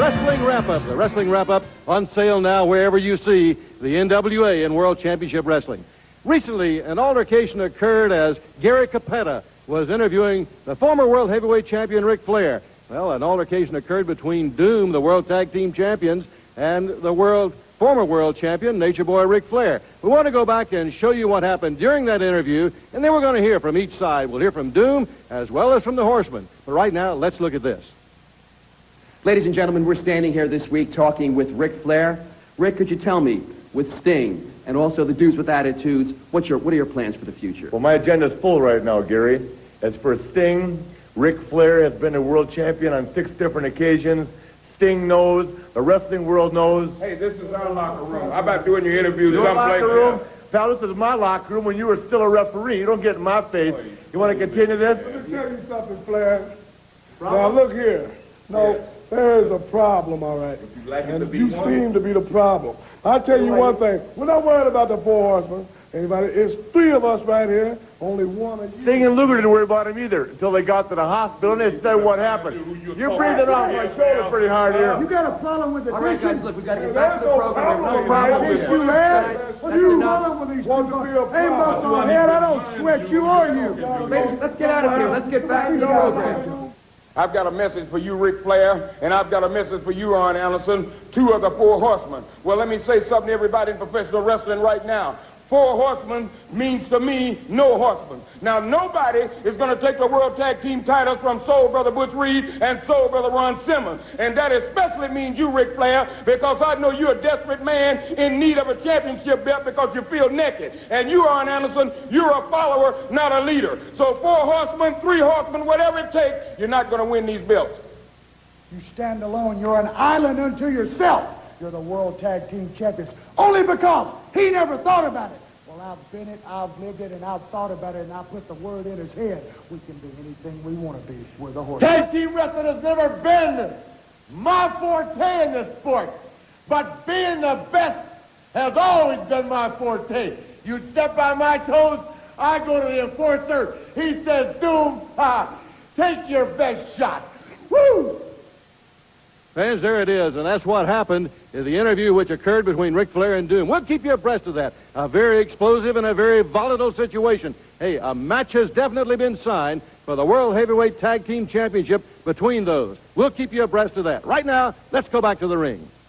Wrestling Wrap-Up. The Wrestling Wrap-Up on sale now wherever you see the NWA in World Championship Wrestling. Recently, an altercation occurred as Gary Cappetta was interviewing the former World Heavyweight Champion Ric Flair. Well, an altercation occurred between Doom, the World Tag Team Champions, and the former World Champion, Nature Boy Ric Flair. We want to go back and show you what happened during that interview, and then we're going to hear from each side. We'll hear from Doom as well as from the Horsemen. But right now, let's look at this. Ladies and gentlemen, we're standing here this week talking with Ric Flair. Rick, could you tell me, with Sting and also the Dudes with Attitudes, what are your plans for the future? Well, my agenda's full right now, Gary. As for Sting, Ric Flair has been a world champion on 6 different occasions. Sting knows, the wrestling world knows. Hey, this is our locker room. How about doing your interviews Your someplace locker room? else? Pal, this is my locker room when you were still a referee. You don't get in my face. You want to continue this? Let me tell you something, Flair. Now, look here. No, there is a problem, all right. And you seem to be the problem. I'll tell you one thing. We're not worried about the 4 horsemen. Anybody? It's 3 of us right here. Only one of you. Sting and Luger didn't worry about him either until they got to the hospital and they said what happened. You're breathing off my shoulder pretty hard here. You got a problem with the All right, dishes? guys, look, we've got to get back to the program. There's no problem with you, man. What are you rolling with these people? Hey, muscle head, I don't sweat you or you. Let's get out of here. Let's get back to the program. I've got a message for you, Ric Flair, and I've got a message for you, Arn Anderson, 2 of the 4 horsemen. Well, let me say something to everybody in professional wrestling right now. 4 horsemen means to me no horsemen. Now, nobody is going to take the World Tag Team titles from Soul Brother Butch Reed and Soul Brother Ron Simmons. And that especially means you, Ric Flair, because I know you're a desperate man in need of a championship belt because you feel naked. And you, Arn Anderson, you're a follower, not a leader. So 4 horsemen, 3 horsemen, whatever it takes, you're not going to win these belts. You stand alone. You're an island unto yourself. You're the World Tag Team Champions. Only because he never thought about it. Well, I've been it, I've lived it, and I've thought about it, and I put the word in his head. We can be anything we want to be. We're the Horsemen. Tag team wrestling has never been my forte in this sport. But being the best has always been my forte. You step on my toes, I go to the enforcer. He says, Doom, take your best shot. Woo! Fans, there it is, and that's what happened in the interview which occurred between Ric Flair and Doom. We'll keep you abreast of that. A very explosive and a very volatile situation. Hey, a match has definitely been signed for the World Heavyweight Tag Team Championship between those. We'll keep you abreast of that. Right now, let's go back to the ring.